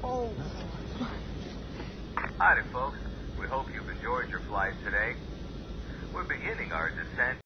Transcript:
Oh. Howdy, folks. We hope you've enjoyed your flight today. We're beginning our descent